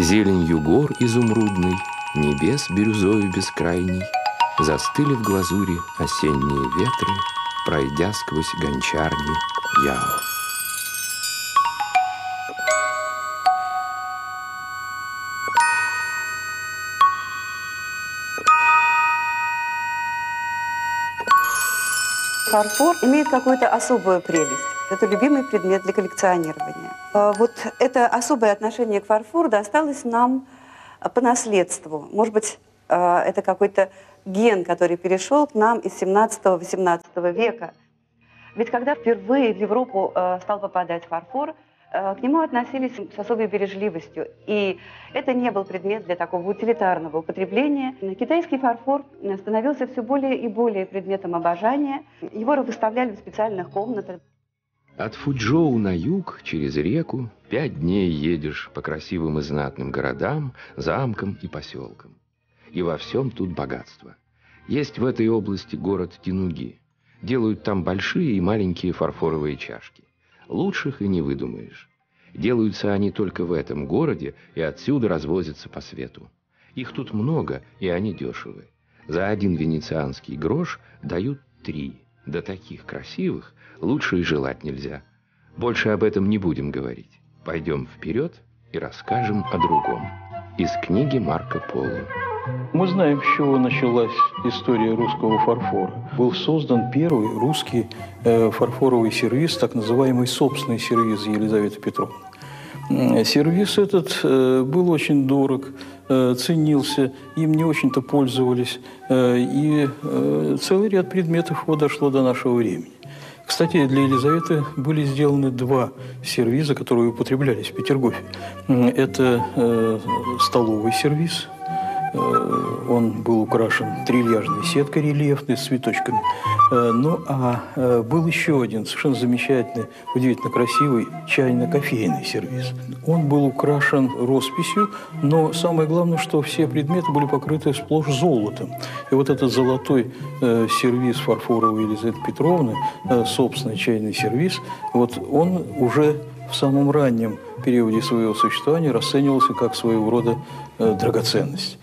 Зеленью гор изумрудной, небес бирюзою бескрайней, застыли в глазури осенние ветры, пройдя сквозь гончарни Яо. Фарфор имеет какую-то особую прелесть. Это любимый предмет для коллекционирования. Вот это особое отношение к фарфору досталось нам по наследству. Может быть, это какой-то ген, который перешел к нам из 17-18 века. Ведь когда впервые в Европу стал попадать фарфор, к нему относились с особой бережливостью. И это не был предмет для такого утилитарного употребления. Китайский фарфор становился все более и более предметом обожания. Его выставляли в специальных комнатах. От Фучжоу на юг, через реку, 5 дней едешь по красивым и знатным городам, замкам и поселкам. И во всем тут богатство. Есть в этой области город Тянуги. Делают там большие и маленькие фарфоровые чашки. Лучших и не выдумаешь. Делаются они только в этом городе и отсюда развозятся по свету. Их тут много, и они дешевы. За 1 венецианский грош дают 3. Да таких красивых лучше и желать нельзя. Больше об этом не будем говорить. Пойдем вперед и расскажем о другом. Из книги Марко Поло. Мы знаем, с чего началась история русского фарфора. Был создан первый русский фарфоровый сервиз, так называемый собственный сервиз Елизаветы Петровны. Сервиз этот был очень дорог, ценился, им не очень-то пользовались, и целый ряд предметов его дошло до нашего времени. Кстати, для Елизаветы были сделаны 2 сервиза, которые употреблялись в Петергофе. Это столовый сервиз. Он был украшен трильяжной сеткой рельефной с цветочками. Ну, а был еще один совершенно замечательный, удивительно красивый чайно-кофейный сервиз. Он был украшен росписью, но самое главное, что все предметы были покрыты сплошь золотом. И вот этот золотой сервиз фарфоровой Елизаветы Петровны, собственный чайный сервиз, вот он уже в самом раннем периоде своего существования расценивался как своего рода драгоценность.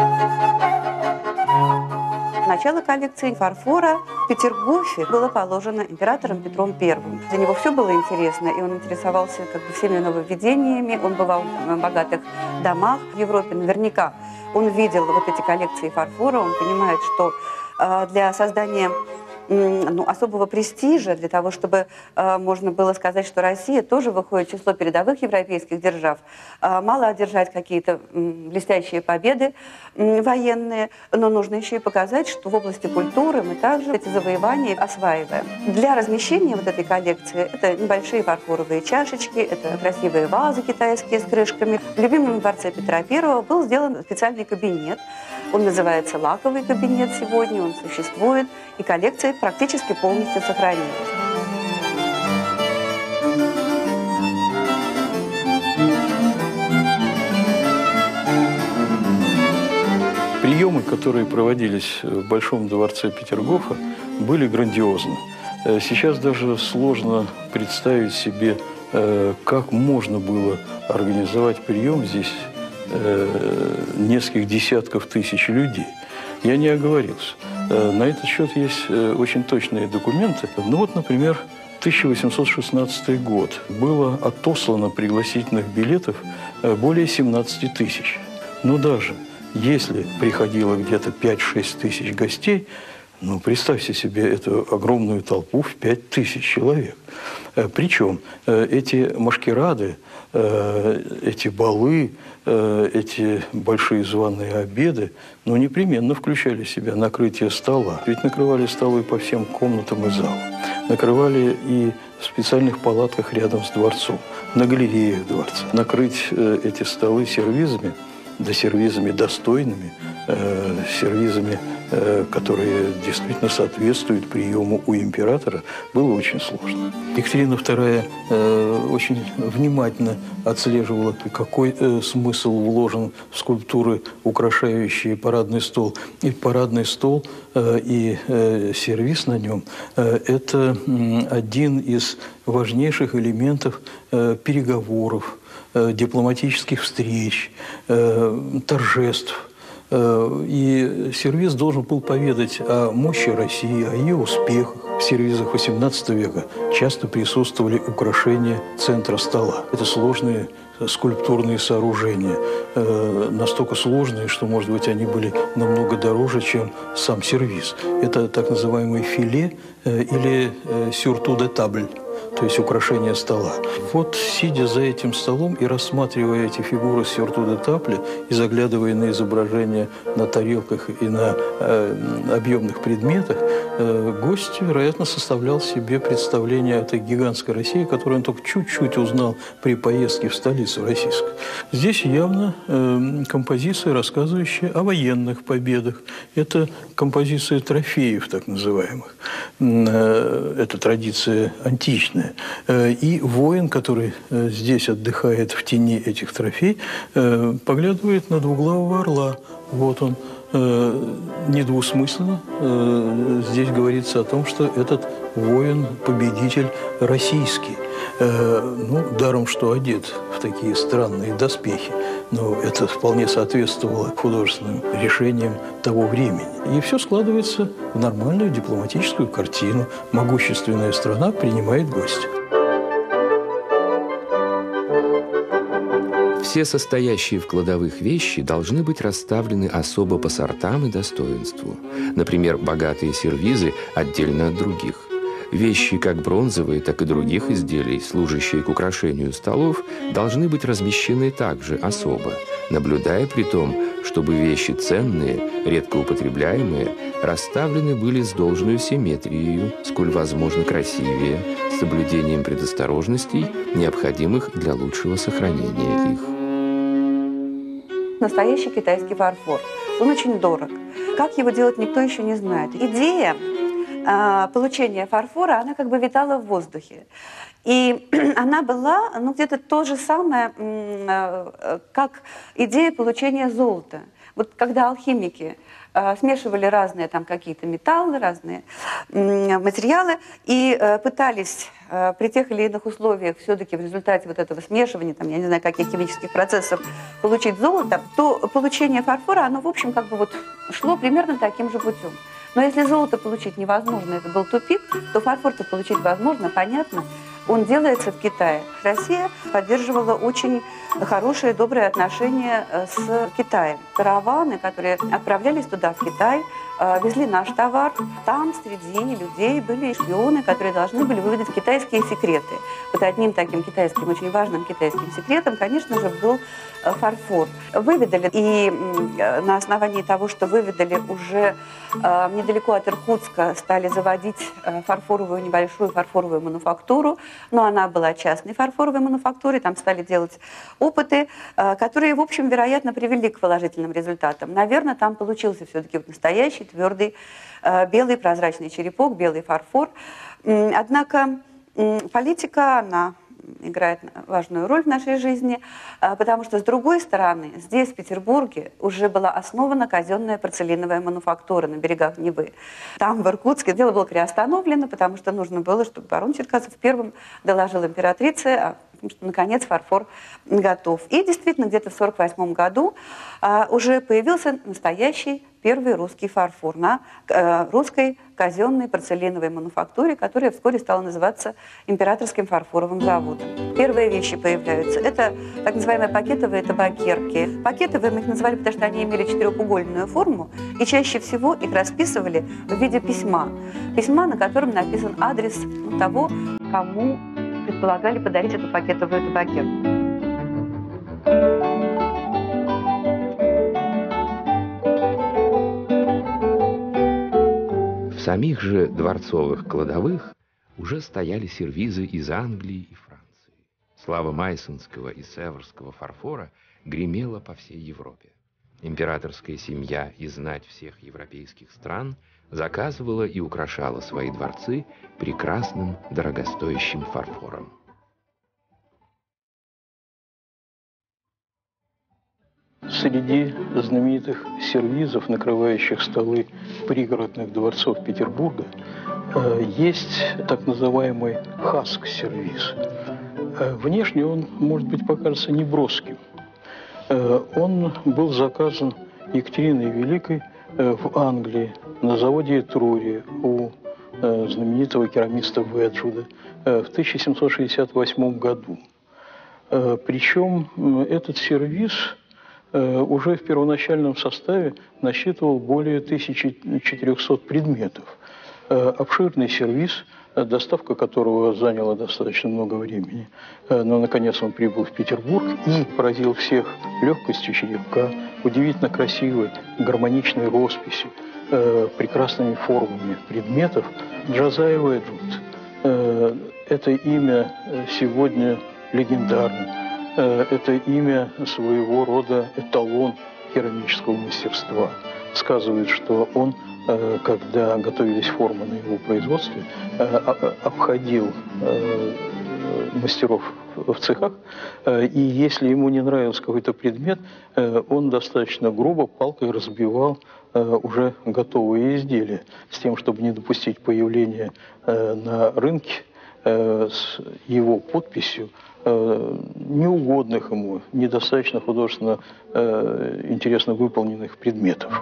Начало коллекции фарфора в Петергофе было положено императором Петром I. Для него все было интересно, и он интересовался всеми нововведениями. Он бывал в богатых домах в Европе. Наверняка он видел вот эти коллекции фарфора. Он понимает, что для создания особого престижа, для того, чтобы можно было сказать, что Россия тоже выходит в число передовых европейских держав. Мало одержать какие-то блестящие победы военные, но нужно еще и показать, что в области культуры мы также эти завоевания осваиваем. Для размещения вот этой коллекции это небольшие фарфоровые чашечки, это красивые вазы китайские с крышками. В любимом дворце Петра I был сделан специальный кабинет. Он называется лаковый кабинет сегодня, он существует, и коллекция практически полностью сохранилась. Приемы, которые проводились в Большом дворце Петергофа, были грандиозны. Сейчас даже сложно представить себе, как можно было организовать прием здесь нескольких десятков тысяч людей. Я не оговорился. На этот счет есть очень точные документы. Ну вот, например, 1816 год. Было отослано пригласительных билетов более 17 тысяч. Но даже если приходило где-то 5-6 тысяч гостей, ну, представьте себе эту огромную толпу в 5000 человек. Причем эти маскарады, эти балы, эти большие званые обеды, ну, непременно включали в себя накрытие стола. Ведь накрывали столы по всем комнатам и залам. Накрывали и в специальных палатках рядом с дворцом, на галереях дворца. Накрыть эти столы сервизами, да сервизами достойными, сервизами, которые действительно соответствуют приему у императора, было очень сложно. Екатерина II очень внимательно отслеживала, какой смысл вложен в скульптуры, украшающие парадный стол. И парадный стол, и сервиз на нем – это один из важнейших элементов переговоров дипломатических встреч, торжеств. И сервиз должен был поведать о мощи России, о ее успехах. В сервизах XVIII века часто присутствовали украшения центра стола. Это сложные скульптурные сооружения, настолько сложные, что, может быть, они были намного дороже, чем сам сервиз. Это так называемый филе или сюрту де табль, то есть украшение стола. Вот, сидя за этим столом и рассматривая эти фигуры сюрту де табль и заглядывая на изображения на тарелках и на объемных предметах, гость, вероятно, составлял себе представление о этой гигантской России, которую он только чуть-чуть узнал при поездке в столицу российскую. Здесь явно композиция, рассказывающая о военных победах. Это композиция трофеев, так называемых. Это традиция античная. И воин, который здесь отдыхает в тени этих трофей, поглядывает на двуглавого орла. Вот он. Недвусмысленно здесь говорится о том, что этот воин – победитель российский. Ну, даром, что одет в такие странные доспехи, но это вполне соответствовало художественным решениям того времени. И все складывается в нормальную дипломатическую картину. Могущественная страна принимает гостя. Все состоящие в кладовых вещи должны быть расставлены особо по сортам и достоинству. Например, богатые сервизы отдельно от других. Вещи как бронзовые, так и других изделий, служащие к украшению столов, должны быть размещены также особо, наблюдая при том, чтобы вещи ценные, редко употребляемые, расставлены были с должной симметрией, сколь возможно красивее, с соблюдением предосторожностей, необходимых для лучшего сохранения их. Настоящий китайский фарфор. Он очень дорог. Как его делать, никто еще не знает. Идея получения фарфора, она как бы витала в воздухе. И она была, ну, где-то то же самое, как идея получения золота. Вот когда алхимики смешивали разные там какие-то металлы, разные материалы и пытались при тех или иных условиях все-таки в результате вот этого смешивания, там, я не знаю, каких химических процессов получить золото, то получение фарфора, оно, в общем, как бы вот шло примерно таким же путем. Но если золото получить невозможно, это был тупик, то фарфор-то получить возможно, понятно. Он делается в Китае. Россия поддерживала очень хорошие, добрые отношения с Китаем. Караваны, которые отправлялись туда, в Китай, везли наш товар. Там среди людей были шпионы, которые должны были выведать китайские секреты. Вот одним таким китайским, очень важным китайским секретом, конечно же, был фарфор. Выведали, и на основании того, что выведали, уже недалеко от Иркутска стали заводить фарфоровую, небольшую фарфоровую мануфактуру, но она была частной фарфоровой мануфактурой, там стали делать опыты, которые, в общем, вероятно, привели к положительным результатам. Наверное, там получился все-таки вот настоящий, твердый, белый прозрачный черепок, белый фарфор. Однако политика, она играет важную роль в нашей жизни, потому что, с другой стороны, здесь, в Петербурге, уже была основана казенная порцеляновая мануфактура на берегах Невы. Там, в Иркутске, дело было приостановлено, потому что нужно было, чтобы барон Черкасов первым доложил императрице, что, наконец, фарфор готов. И действительно, где-то в 1948 году уже появился настоящий первый русский фарфор на русской казенной порцеляновой мануфактуре, которая вскоре стала называться Императорским фарфоровым заводом. Первые вещи появляются. Это так называемые пакетовые табакерки. Пакетовые мы их называли, потому что они имели четырехугольную форму, и чаще всего их расписывали в виде письма. Письма, на котором написан адрес того, кому предполагали подарить эту пакетовую табакерку. В самих же дворцовых кладовых уже стояли сервизы из Англии и Франции. Слава майсонского и северского фарфора гремела по всей Европе. Императорская семья и знать всех европейских стран заказывала и украшала свои дворцы прекрасным дорогостоящим фарфором. Среди знаменитых сервизов, накрывающих столы пригородных дворцов Петербурга, есть так называемый хаск-сервиз. Внешне он, может быть, покажется неброским. Он был заказан Екатериной Великой в Англии на заводе Этрурия у знаменитого керамиста Веджвуда в 1768 году. Причем этот сервиз уже в первоначальном составе насчитывал более 1400 предметов. Обширный сервиз, доставка которого заняла достаточно много времени. Но, наконец, он прибыл в Петербург и поразил всех легкостью черепка, удивительно красивой, гармоничной росписью, прекрасными формами предметов. Джозайя Веджвуд. Это имя сегодня легендарно. Это имя своего рода эталон керамического мастерства. Сказывает, что он, когда готовились формы на его производстве, обходил мастеров в цехах, и если ему не нравился какой-то предмет, он достаточно грубо палкой разбивал уже готовые изделия, с тем, чтобы не допустить появления на рынке с его подписью неугодных ему, недостаточно художественно интересно выполненных предметов.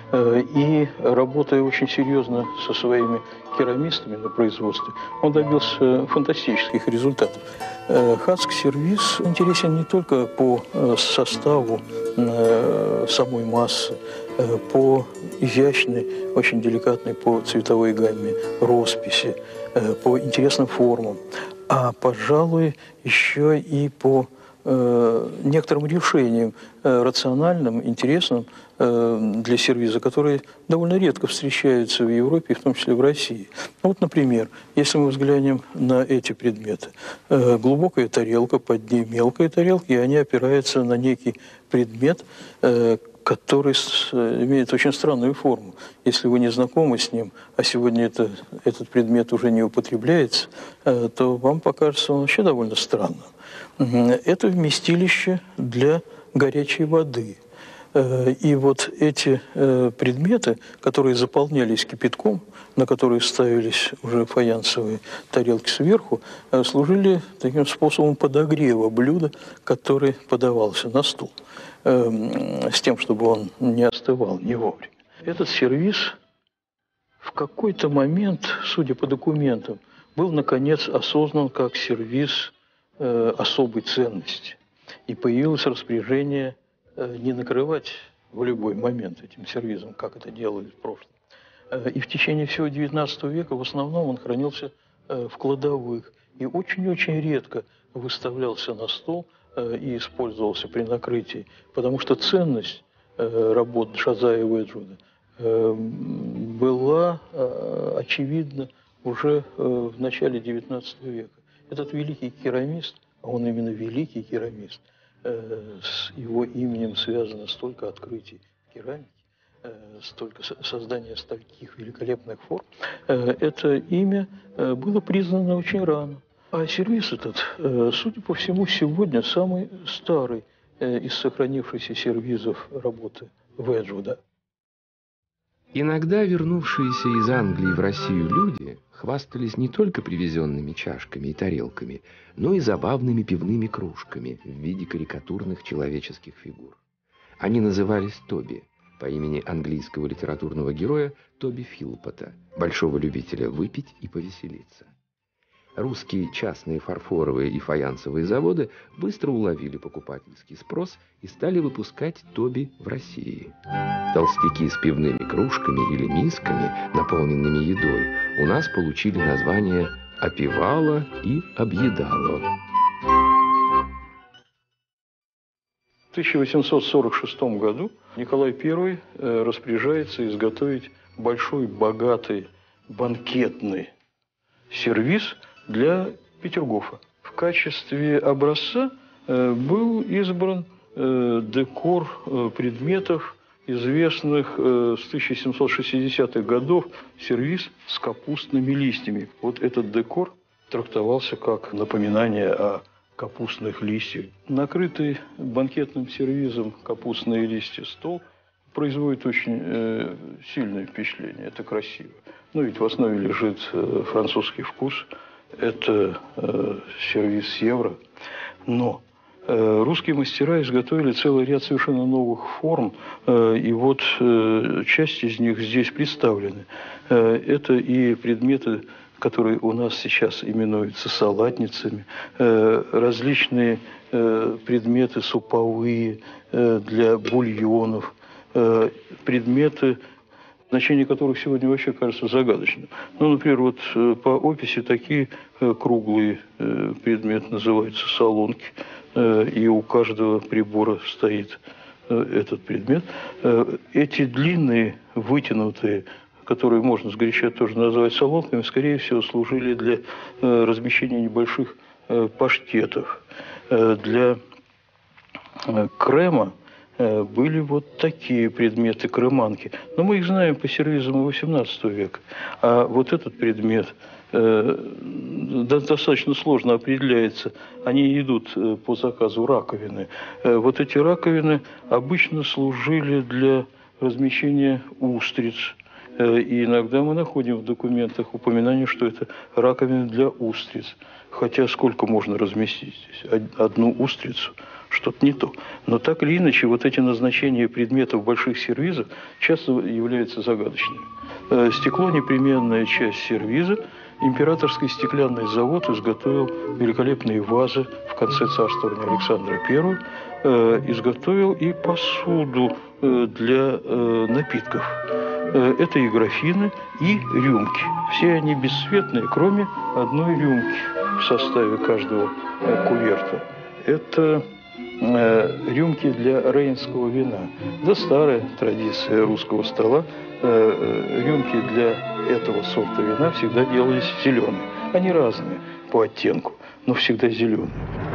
И работая очень серьезно со своими керамистами на производстве, он добился фантастических результатов. Хатский сервиз интересен не только по составу самой массы, по изящной, очень деликатной по цветовой гамме росписи, по интересным формам, а, пожалуй, еще и по некоторым решениям рациональным, интересным для сервиза, которые довольно редко встречаются в Европе, в том числе в России. Вот, например, если мы взглянем на эти предметы. Глубокая тарелка, под ней мелкая тарелка, и они опираются на некий предмет, который имеет очень странную форму. Если вы не знакомы с ним, а сегодня этот предмет уже не употребляется, то вам покажется он вообще довольно странным. Это вместилище для горячей воды. И вот эти предметы, которые заполнялись кипятком, на которые ставились уже фаянсовые тарелки сверху, служили таким способом подогрева блюда, который подавался на стол, с тем, чтобы он не остывал не вовремя. Этот сервиз в какой-то момент, судя по документам, был, наконец, осознан как сервиз особой ценности. И появилось распоряжение не накрывать в любой момент этим сервизом, как это делали в прошлом. И в течение всего XIX века в основном он хранился в кладовых и очень-очень редко выставлялся на стол и использовался при накрытии, потому что ценность работ Джозайи Веджвуда была очевидна уже в начале XIX века. Этот великий керамист, а он именно великий керамист, с его именем связано столько открытий керамики, столько создания стольких великолепных форм, это имя было признано очень рано. А сервиз этот, судя по всему, сегодня самый старый из сохранившихся сервизов работы Веджвуда. Иногда вернувшиеся из Англии в Россию люди хвастались не только привезенными чашками и тарелками, но и забавными пивными кружками в виде карикатурных человеческих фигур. Они назывались Тоби, по имени английского литературного героя Тоби Филпота, большого любителя выпить и повеселиться. Русские частные фарфоровые и фаянсовые заводы быстро уловили покупательский спрос и стали выпускать Тоби в России. Толстяки с пивными кружками или мисками, наполненными едой, у нас получили название «опивало» и «объедало». В 1846 году Николай I распоряжается изготовить большой, богатый, банкетный сервиз для Петергофа. В качестве образца был избран декор предметов, известных с 1760-х годов, сервиз с капустными листьями. Вот этот декор трактовался как напоминание о капустных листьях. Накрытый банкетным сервизом капустные листья стол производит очень сильное впечатление. Это красиво. Но ведь в основе лежит французский вкус, это сервиз евро, но русские мастера изготовили целый ряд совершенно новых форм, и вот часть из них здесь представлены. Это и предметы, которые у нас сейчас именуются салатницами, различные предметы суповые для бульонов, предметы, значение которых сегодня вообще кажется загадочным. Ну, например, вот по описи такие круглые предметы называются солонки, и у каждого прибора стоит этот предмет. Эти длинные, вытянутые, которые можно сгоряча тоже называть солонками, скорее всего, служили для размещения небольших паштетов. Для крема были вот такие предметы, креманки. Но мы их знаем по сервизам XVIII века. А вот этот предмет достаточно сложно определяется. Они идут по заказу раковины. Вот эти раковины обычно служили для размещения устриц. И иногда мы находим в документах упоминание, что это раковины для устриц. Хотя сколько можно разместить здесь? Одну устрицу? Что-то не то. Но так или иначе, вот эти назначения предметов в больших сервизах часто являются загадочными. Стекло – непременная часть сервиза. Императорский стеклянный завод изготовил великолепные вазы в конце царствования Александра I. Изготовил и посуду для напитков. Это и графины, и рюмки. Все они бесцветные, кроме одной рюмки в составе каждого куверта. Это рюмки для рейнского вина. Да, старая традиция русского стола. Рюмки для этого сорта вина всегда делались зеленые. Они разные по оттенку, но всегда зеленые.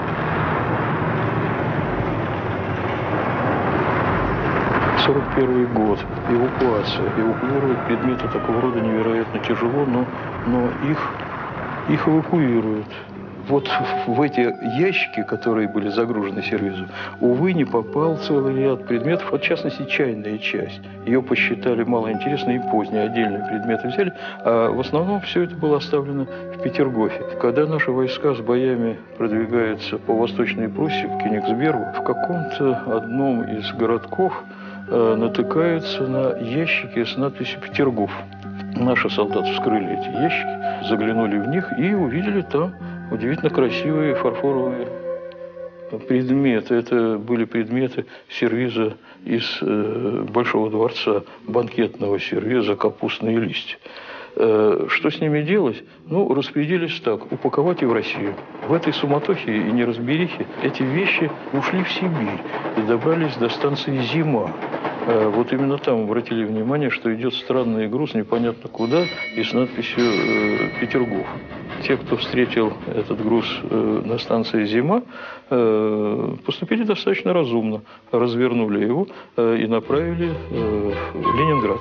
41 год. Эвакуация. Эвакуировать предметы такого рода невероятно тяжело, но их эвакуируют. Вот в эти ящики, которые были загружены сервизом, увы, не попал целый ряд предметов, в частности, чайная часть. Ее посчитали малоинтересной и поздние отдельные предметы взяли, а в основном все это было оставлено в Петергофе. Когда наши войска с боями продвигаются по Восточной Пруссии, к Кёнигсбергу, в каком-то одном из городков натыкаются на ящики с надписью «Петергоф». Наши солдаты вскрыли эти ящики, заглянули в них и увидели там удивительно красивые фарфоровые предметы. Это были предметы сервиза из Большого дворца, банкетного сервиза, капустные листья. Что с ними делать? Ну, распределились так, упаковать и в Россию. В этой суматохе и неразберихе эти вещи ушли в Сибирь и добрались до станции «Зима». Вот именно там обратили внимание, что идет странный груз непонятно куда и с надписью «Петергоф». Те, кто встретил этот груз на станции «Зима», поступили достаточно разумно, развернули его и направили в Ленинград.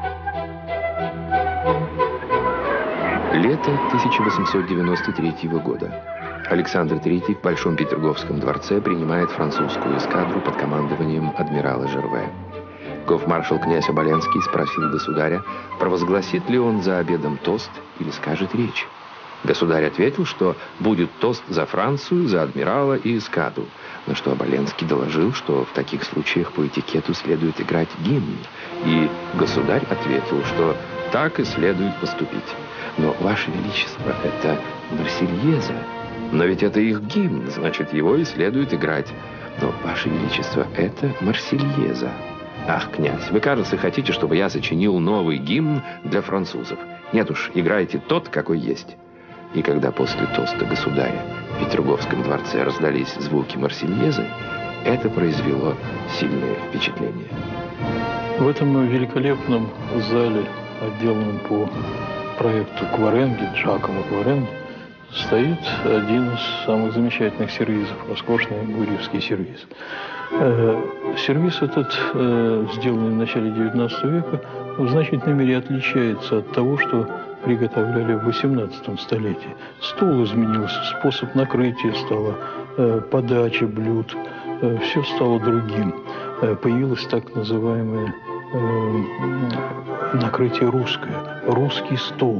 Лето 1893 года. Александр III в Большом Петерговском дворце принимает французскую эскадру под командованием адмирала Жерве. Гофмаршал князь Оболенский спросил государя, провозгласит ли он за обедом тост или скажет речь. Государь ответил, что будет тост за Францию, за адмирала и эскадру, на что Оболенский доложил, что в таких случаях по этикету следует играть гимн. И государь ответил, что так и следует поступить. Но, Ваше Величество, это Марсельеза. Но ведь это их гимн, значит, его и следует играть. Но, Ваше Величество, это Марсельеза. Ах, князь, вы, кажется, хотите, чтобы я сочинил новый гимн для французов. Нет уж, играйте тот, какой есть. И когда после тоста государя в Петерговском дворце раздались звуки Марсельезы, это произвело сильное впечатление. В этом великолепном зале, отделанном по проекту Кваренги, Джакомо Кваренги, стоит один из самых замечательных сервизов, роскошный гурьевский сервиз. Сервиз этот, сделанный в начале XIX века, в значительной мере отличается от того, что приготовляли в XVIII столетии. Стол изменился, способ накрытия стола, подача блюд, все стало другим. Появилось так называемое накрытие русское, русский стол,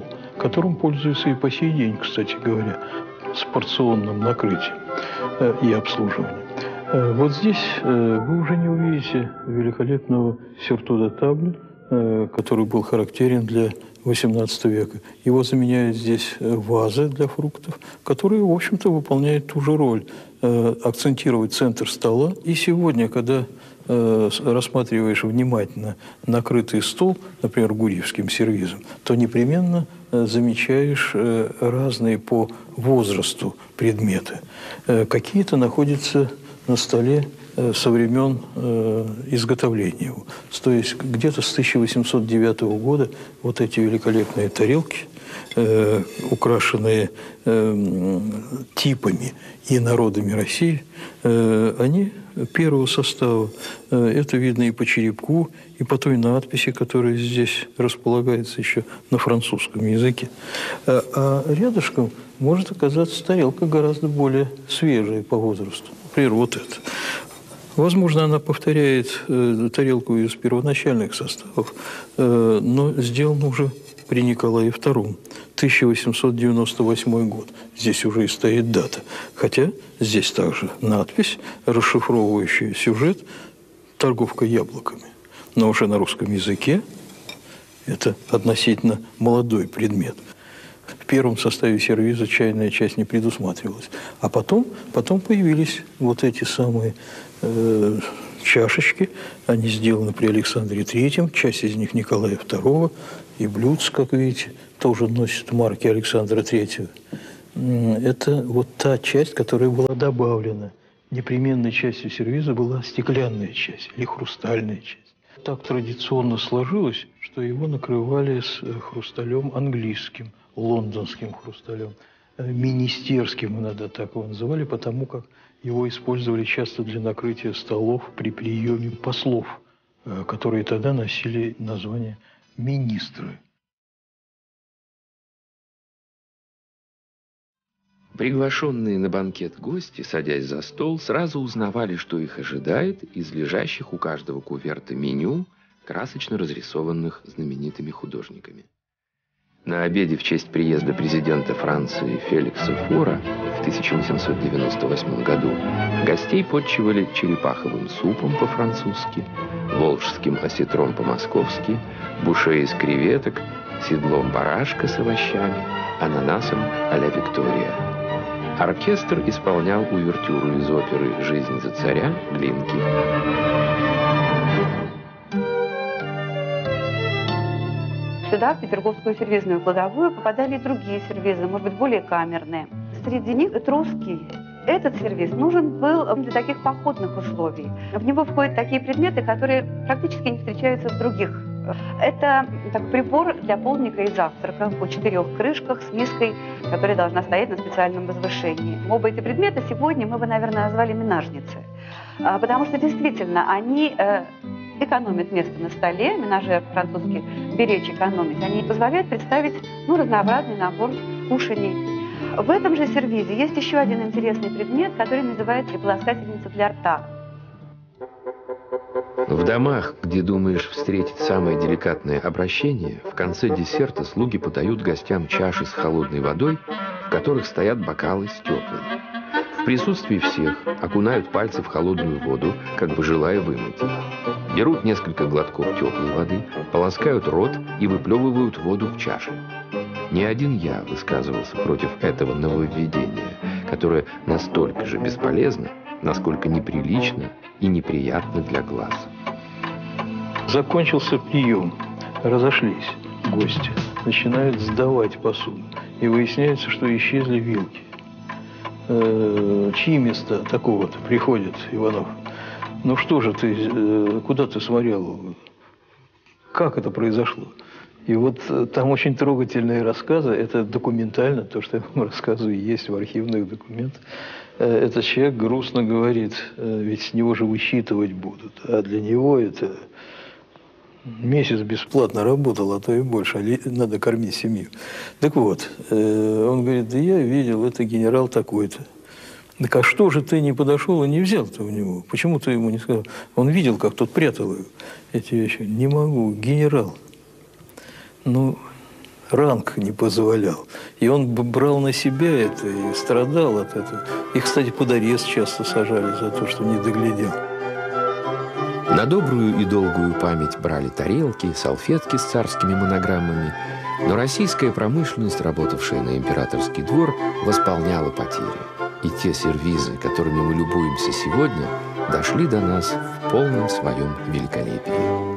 которым пользуются и по сей день, кстати говоря, с порционным накрытием и обслуживанием. Вот здесь вы уже не увидите великолепного сюрту-де-табль, который был характерен для XVIII века. Его заменяют здесь вазы для фруктов, которые, в общем-то, выполняют ту же роль – акцентировать центр стола. И сегодня, когда рассматриваешь внимательно накрытый стол, например, гурьевским сервизом, то непременно замечаешь разные по возрасту предметы. Какие-то находятся на столе со времен изготовления его. То есть где-то с 1809 года вот эти великолепные тарелки, украшенные типами и народами России, они первого состава. Это видно и по черепку, и по той надписи, которая здесь располагается еще на французском языке. А рядышком может оказаться тарелка гораздо более свежая по возрасту. Например, вот это. Возможно, она повторяет тарелку из первоначальных составов, но сделана уже при Николае II, 1898 год. Здесь уже и стоит дата. Хотя здесь также надпись, расшифровывающая сюжет «Торговка яблоками». Но уже на русском языке это относительно молодой предмет. В первом составе сервиза чайная часть не предусматривалась. А потом появились вот эти самые чашечки. Они сделаны при Александре III, часть из них Николая II. И блюдце, как видите, тоже носит марки Александра III. Это вот та часть, которая была добавлена. Непременной частью сервиза была стеклянная часть или хрустальная часть. Так традиционно сложилось, что его накрывали с хрусталем английским, лондонским хрусталем, министерским иногда так его называли, потому как его использовали часто для накрытия столов при приеме послов, которые тогда носили название министры. Приглашенные на банкет гости, садясь за стол, сразу узнавали, что их ожидает из лежащих у каждого куверта меню, красочно разрисованных знаменитыми художниками. На обеде в честь приезда президента Франции Феликса Фора в 1898 году гостей подчивали черепаховым супом по-французски, волжским осетром по-московски, буше из креветок, седлом барашка с овощами, ананасом а-ля Виктория. Оркестр исполнял увертюру из оперы «Жизнь за царя» Глинки. Сюда, в Петерговскую сервизную кладовую, попадали и другие сервизы, может быть, более камерные. Среди них этрусский. Этот сервиз нужен был для таких походных условий. В него входят такие предметы, которые практически не встречаются в других. Это прибор для полдника и завтрака о 4 крышках с миской, которая должна стоять на специальном возвышении. Оба эти предмета сегодня мы бы, наверное, назвали менажницы, потому что действительно они экономят место на столе, менажер французский беречь экономить, они позволяют представить разнообразный набор кушаний. В этом же сервизе есть еще один интересный предмет, который называется полоскательница для рта. В домах, где думаешь встретить самое деликатное обращение, в конце десерта слуги подают гостям чаши с холодной водой, в которых стоят бокалы с теплой. В присутствии всех окунают пальцы в холодную воду, как бы желая вымыть их. Берут несколько глотков теплой воды, полоскают рот и выплевывают воду в чаши. Не один я высказывался против этого нововведения, которое настолько же бесполезно, насколько неприлично и неприятно для глаз. Закончился прием, разошлись гости, начинают сдавать посуду, и выясняется, что исчезли вилки. Чьи места такого-то приходят, Иванов? Ну что же ты, куда ты смотрел? Как это произошло? И вот там очень трогательные рассказы, это документально, то, что я вам рассказываю, есть в архивных документах. Этот человек грустно говорит, ведь с него же высчитывать будут, а для него это месяц бесплатно работал, а то и больше, а надо кормить семью. Так вот, он говорит, да я видел, это генерал такой-то. Так а что же ты не подошел и не взял-то у него? Почему ты ему не сказал? Он видел, как тот прятал эти вещи. Не могу, генерал. Ну, ранг не позволял. И он брал на себя это и страдал от этого. И, кстати, под арест часто сажали за то, что не доглядел. На добрую и долгую память брали тарелки, салфетки с царскими монограммами, но российская промышленность, работавшая на императорский двор, восполняла потери. И те сервизы, которыми мы любуемся сегодня, дошли до нас в полном своем великолепии.